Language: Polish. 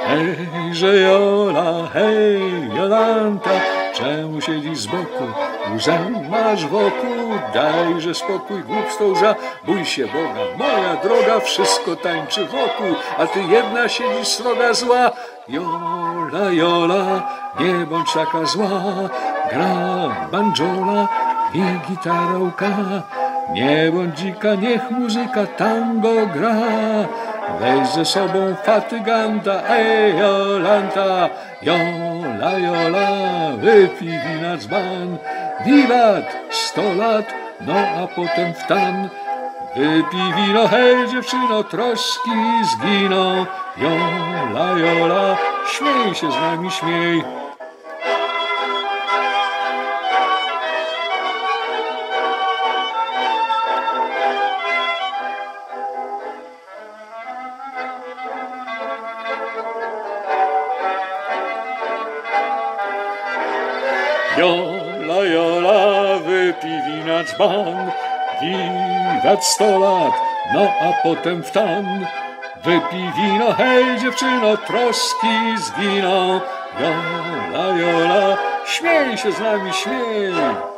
Hejże Jola, hej Jolanta, czemu siedzisz z boku? Łzę masz wokół, dajże spokój, głupstwo łza, bój się Boga, moja droga, wszystko tańczy wokół, a ty jedna siedzisz sroga zła. Jola, Jola, nie bądź taka zła, gra banjola i gitara łka. Nie bądź dzika, niech muzyka tango gra. Weź ze sobą fatyganta, ej Jolanta, Jola, Jola, wypij wina dzban. Wiwat, 100 lat, no a potem wtan. Wypij wino, hej dziewczyno, troski zginą. Jola, Jola, śmiej się z nami, śmiej. Jola, Jola, wypij wina dzban, wiwat 100 lat, no a potem wtan. Wypij wino, hej dziewczyno, troski zginą. Jola, Jola, śmiej się z nami, śmiej.